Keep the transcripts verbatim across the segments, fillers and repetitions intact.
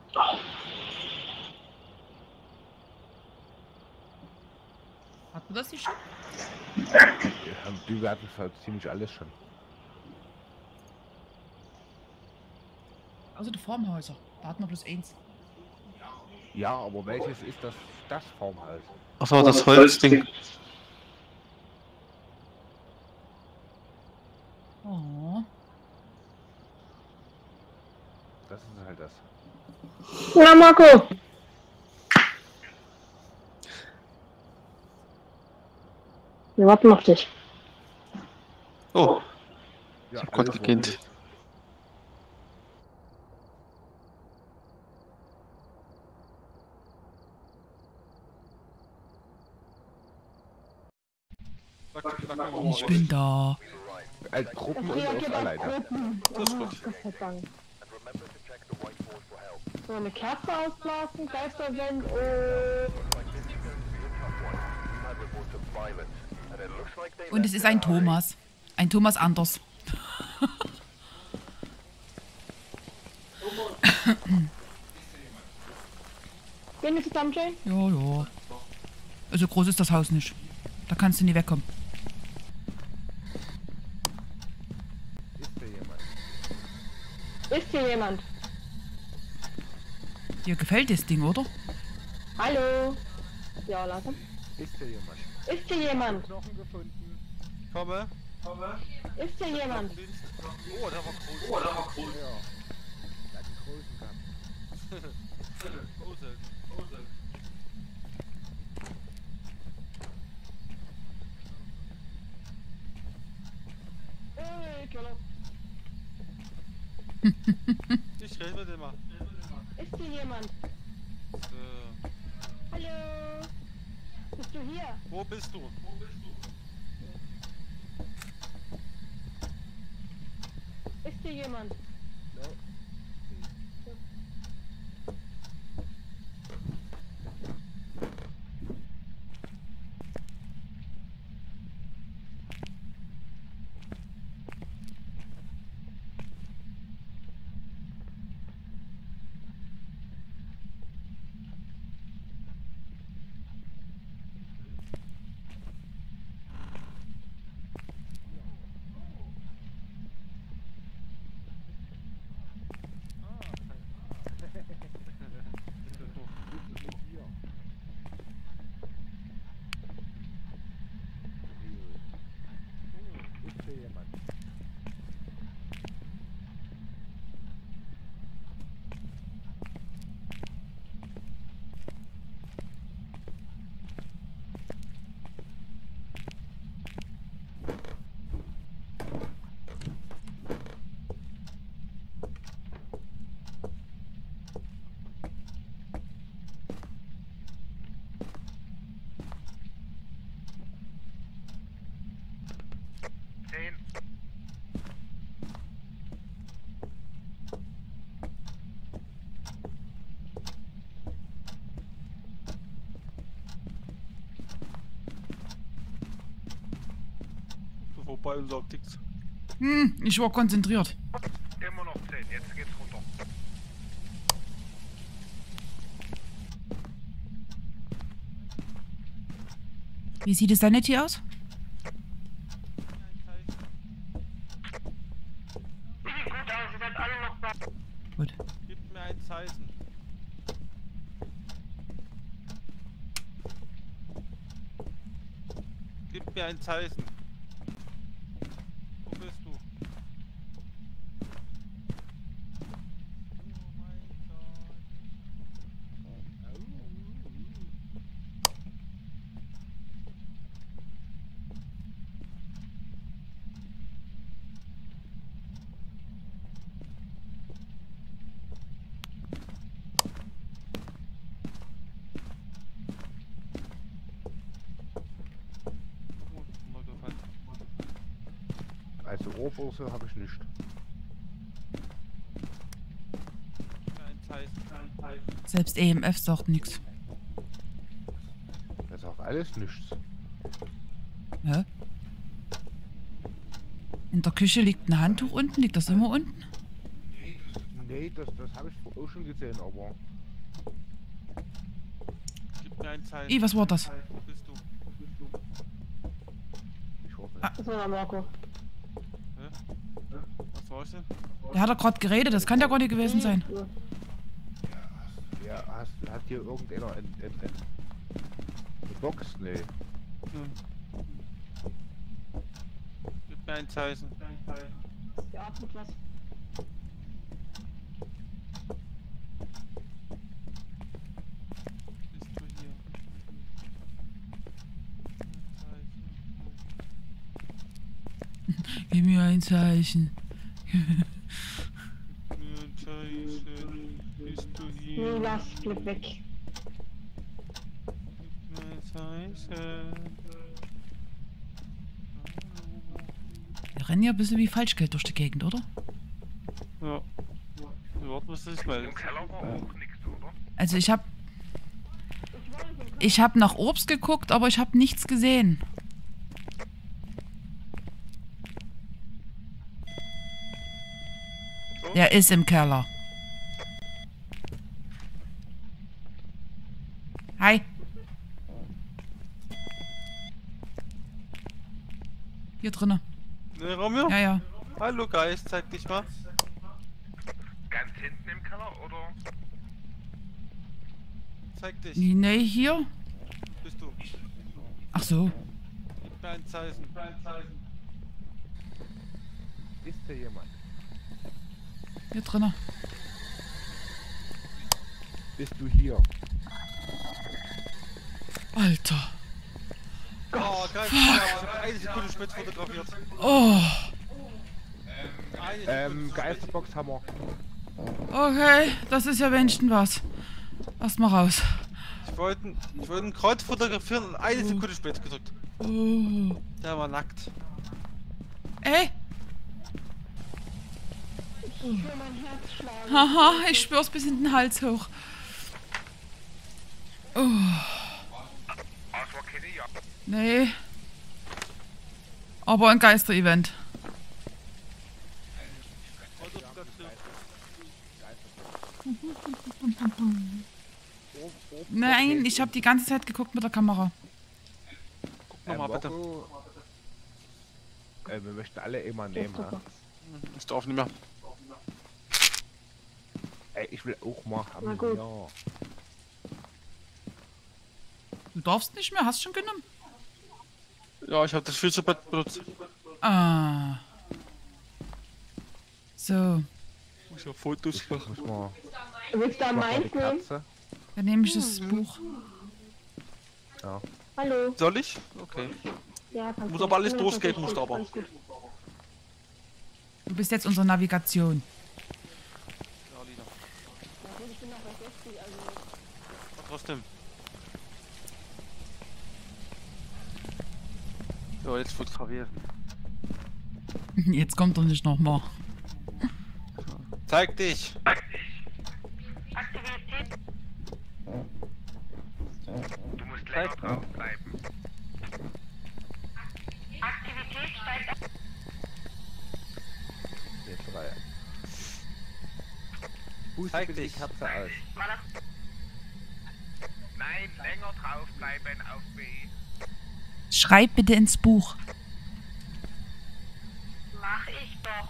Hat man das nicht schon? Die hatten halt ziemlich alles schon. Also die Farmhäuser. Da hat man bloß eins. Ja, aber welches ist das, das Farmhaus? Achso, das Holzding. Oh. Das ist halt das. Na, Marco! Wir warten auf dich. Oh, Ja, ich hab grad gekannt. Ich bin da. Als Gruppen und Reagiert auf auf alleine. Gruppen. Das ist Aha, gut. Gott sei Dank. So, eine Kerze ausblasen, Geisterwend und... Und es ist ein Thomas. Ein Thomas Anders. Gehen wir zusammen, Jane? Ja, ja. Also groß ist das Haus nicht. Da kannst du nie wegkommen. Ist hier jemand? Ist hier jemand? Dir gefällt das Ding, oder? Hallo? Ja, langsam. Ist hier jemand? Ist hier jemand? Knochen gefunden. Komme, komme. Ist hier jemand? Oh, der war groß. Oh, der war groß. Ja. Der hat einen großen gehabt. Große, große. Ey, Killer. Ich rede mit dem mal. Ist hier jemand? Äh, Hallo? Bist du hier? wo bist du? Wo bist du? Ist hier jemand? No. Ist hier jemand? Du vorbei und sagt nichts. Hm, ich war konzentriert. Immer noch zehn, jetzt geht's runter. Wie sieht es Sanity aus? Gut, aber sie sind alle noch da. Gut. Gib mir ein Zeichen. Gib mir ein Zeichen. Wo bist du? Oh mein Gott. Also Ohrbusse habe ich nicht. Ein Zeichen, ein Zeichen. Selbst E M F sagt nichts. Das ist auch alles nichts. Hä? In der Küche liegt ein Handtuch unten. Liegt das immer unten? Nee, das, das habe ich auch schon gesehen, aber... Gib mir ein Zeichen. Ih, was war das? Wo bist du? Ich weiß nicht. Ah. Das war der Marco. Hä? Was war's denn? Der hat doch gerade geredet, das kann ja gar nicht gewesen sein. Ja, hast, hat hier irgendeiner ein, ein, ein, eine Box? Nee. Hm. Gib mir ein Zeichen. Der atmet was. Bist du hier? Ein Zeichen. Gib mir ein Zeichen. Gib mir ein Zeichen. Bist du Nee, hier? lass, flipp weg. Gib mir ein Zeichen. Wir rennen ja ein bisschen wie Falschgeld durch die Gegend, oder? Ja. Dort müsste ich melden. Im Keller war auch nichts, oder? Also ich hab... Ich hab nach Obst geguckt, aber ich hab nichts gesehen. Der ist im Keller. Hi. Hier drinnen. Ne, Romeo? Ja, ja. Hallo Geist, zeig dich mal. Ganz hinten im Keller, oder? Zeig dich. Nee, nee, hier. Bist du? Ach so. Gib mir ein Zeichen. Gib mir ein Zeichen. Ist da jemand? Hier drinnen. Bist du hier? Alter. Oh, geil. Ich hab eine Sekunde spät fotografiert. Oh. Eine Ähm, Sekunde Geisterbox haben wir. Okay, das ist ja wenigstens was. Lass mal raus. Ich wollte ich wollte ein Kreuz fotografieren und eine Sekunde spät gedrückt. Oh. Der war nackt. Ey. Ich spür mein Herz schlagen. Haha, ich spür's bis in den Hals hoch. Oh. Das war keine Jagd. Nee. Aber ein Geister-Event. Nein, ich habe die ganze Zeit geguckt mit der Kamera. Guck nochmal bitte. Äh, wir möchten alle immer nehmen, ha? Ist auf nicht mehr. Ey, ich will auch mal haben. Na gut. Ja. Du darfst nicht mehr, hast schon genommen. Ja, ich habe das Filterbett benutzt. Ah. So, Ich habe Fotos gemacht. Muss man. Willst du am Mach mal die meisten nehmen? Katze. dann nehme ich das Buch. Ja. Hallo. Soll ich? Okay. Ja, kannst Muss du. aber alles Ja, durchgehen, das ist musst gut, aber. alles gut. Du bist jetzt unsere Navigation. Ja, Lina. Ja, gut, ich bin noch bei sechzig, also. Aber trotzdem. So, jetzt fotografieren. Jetzt kommt er nicht nochmal. Zeig dich! Du musst länger drauf bleiben. Jetzt drei. Puste Zeig bitte die dich. Katze aus. Nein, länger drauf bleiben auf B. Schreib bitte ins Buch. Mach ich doch.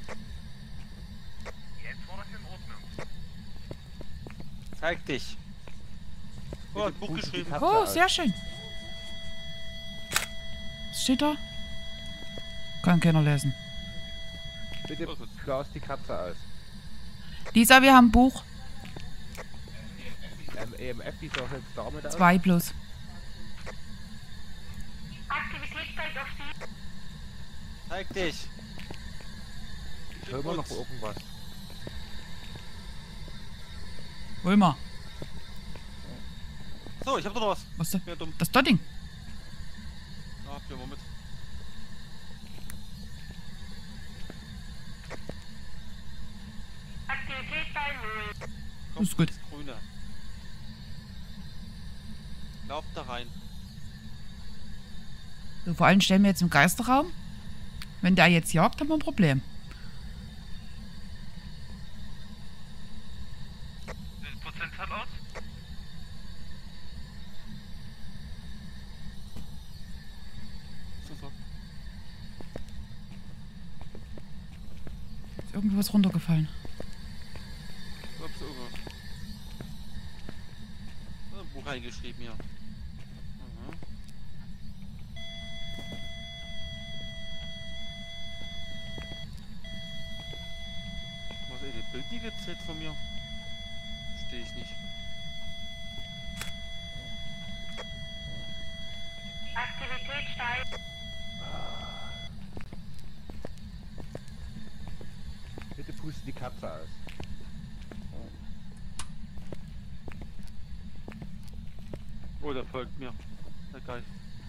Jetzt war das in Ordnung. Zeig dich! Oh, ein Buch puste die geschrieben. Katze Oh, aus. sehr schön. Was steht da? Kann keiner lesen. Bitte Klaus die Katze aus. Lisa, wir haben ein Buch. Ähm, E M F, wie sah es jetzt damit aus? Zwei plus. Aktivitätsfeld auf Sie. Zeig dich! Ich höre immer noch irgendwas. Hol mal. So, ich hab doch noch was. Was ist Ja, dumm. das? Das Ding. Ah, wir mal mit. Aktivität bei null. Komm, Ist gut. das Grüne. Lauf da rein. So, vor allem stellen wir jetzt im Geisterraum. Wenn der jetzt jagt, haben wir ein Problem. aus? Super. Ist irgendwie was runtergefallen. Ups, oh. Ein Buch reingeschrieben hier. Mhm. Was ist eine bildliche Zeit von mir? Verstehe ich nicht. Aktivität steigt. Bitte puste die Katze aus. Oh, der folgt mir. Der Geist.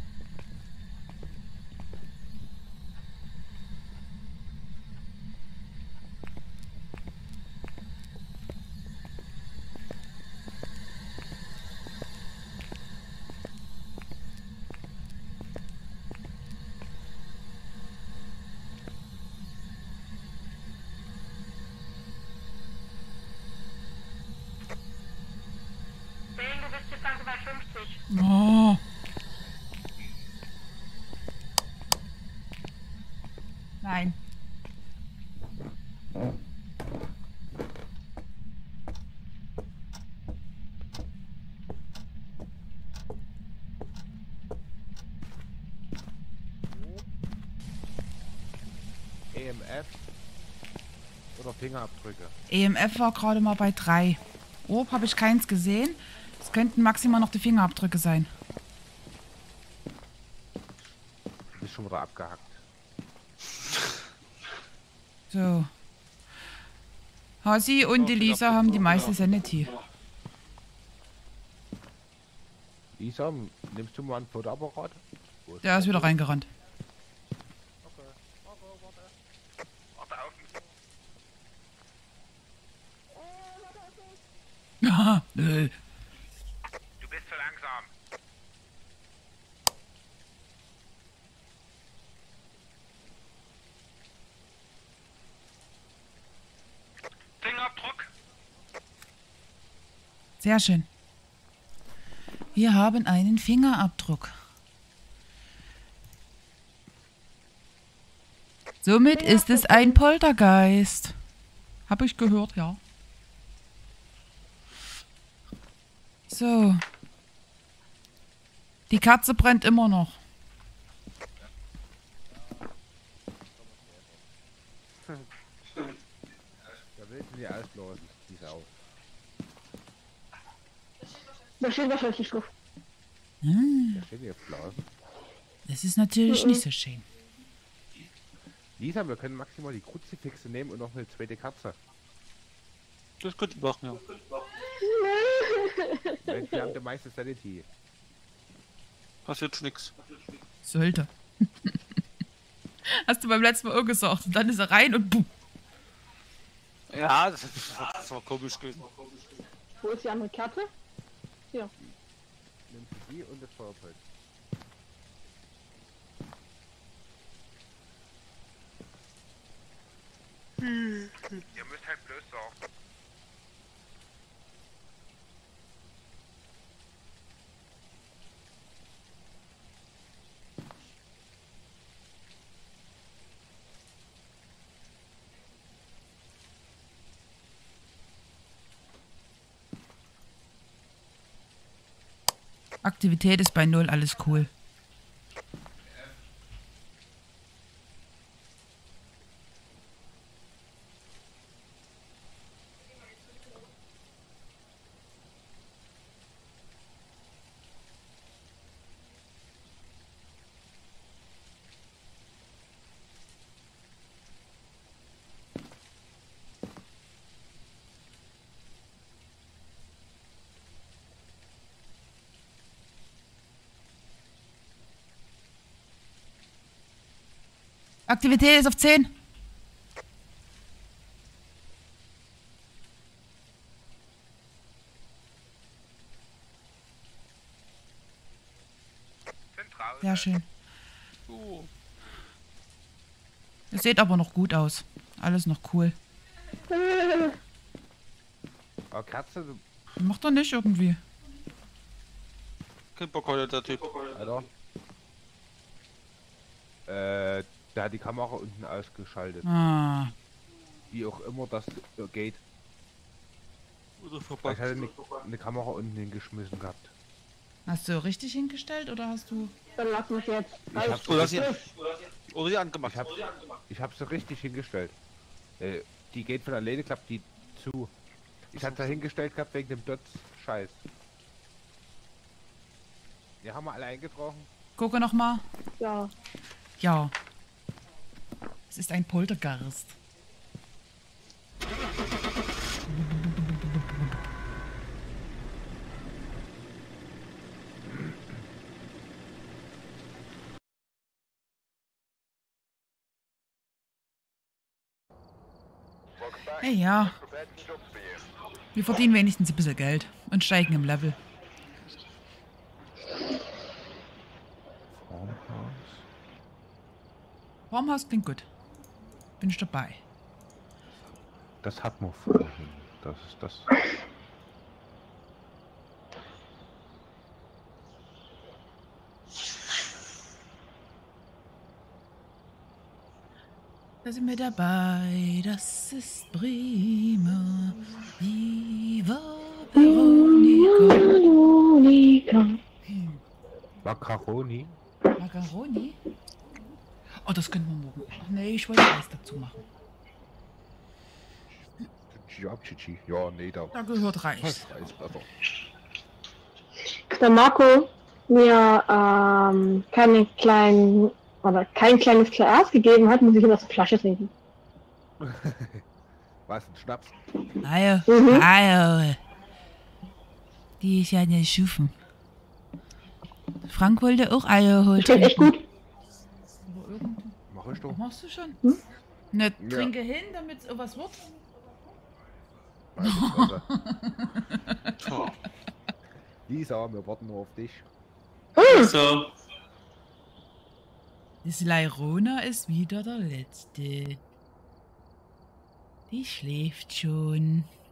Sehen, du bist jetzt langsam bei fünfzig. Oh. Nein. E M F oder Fingerabdrücke. E M F war gerade mal bei drei. Ob habe ich keins gesehen. Es könnten maximal noch die Fingerabdrücke sein. Ist schon wieder abgehackt. So. Hasi und Elisa haben die meiste Sanity. Lisa, nimmst du mal ein Fotoapparat? Wo Der ist wieder reingerannt. Warte auf mich. Ja, nö. Du bist zu langsam. Fingerabdruck. Sehr schön. Wir haben einen Fingerabdruck. Somit ist es ein Poltergeist. Habe ich gehört, ja. So. Die Katze brennt immer noch. Da willst du die ausblasen, die Sau. Da steht wahrscheinlich drauf. Hm, Da steht jetzt Blasen. das ist natürlich nicht so schön. Lisa, wir können maximal die Kruzifixe nehmen und noch eine zweite Katze. Das könnte ich machen, ja. Weil wir haben die meiste Sanity. Passiert nix. Sollte. Hast du beim letzten Mal auch gesagt. Und dann ist er rein und buh. Ja, das, das war komisch gewesen. Wo ist die andere Katze? Nimmst du die und das Feuerzeug. Ihr müsst halt bloß sagen. Aktivität ist bei null, alles cool. Aktivität ist auf zehn. Sind draußen. Sehr schön. Oh. Es sieht aber noch gut aus. Alles noch cool. Aber Katze, du Macht er nicht irgendwie. Kein Bock heute, der Typ. Alter. Äh, der hat die Kamera unten ausgeschaltet. Ah. Wie auch immer das geht. Oder Vielleicht verpackt. hat er eine, eine Kamera unten hingeschmissen gehabt. Hast du richtig hingestellt oder hast du... Dann lass mich jetzt. Ich Alles hab's, Oder sie, gut. oder sie angemacht. ich, hab, ich hab's so richtig hingestellt. Äh, die geht von alleine, klappt die zu. Ich hab's da hingestellt gehabt wegen dem Dotz-Scheiß. Wir haben wir alle eingetroffen. Gucke noch mal. Ja. Ja. Es ist ein Poltergeist. Hey, ja. Wir verdienen wenigstens ein bisschen Geld und steigen im Level. Farmhaus. Farmhaus klingt gut. Bin ich dabei. Das hat man vorhin. Das ist das. Da sind wir dabei, das ist prima. Viva Veronica. Veronika. Macaroni. Macaroni? Oh, das können wir morgen. Ach nee, ich wollte Eis dazu machen. Ja, Chichi. Ja, nee, da. Da gehört Reis. Reis besser. Der Marco mir ähm, keine kleinen oder kein kleines Glas gegeben hat, muss ich immer aus der Flasche trinken. Was, ein Schnaps? Eier. Mhm. Eier. Die ist ja nicht schufen. Frank wollte auch Eier holen. Schmeckt echt gut. Mach ich doch. Machst du schon? Hm? Ne, Ja. trinke hin, damit es was wird. Also, Tja. Lisa, wir warten nur auf dich. So. Das Leirona ist wieder der Letzte. Die schläft schon.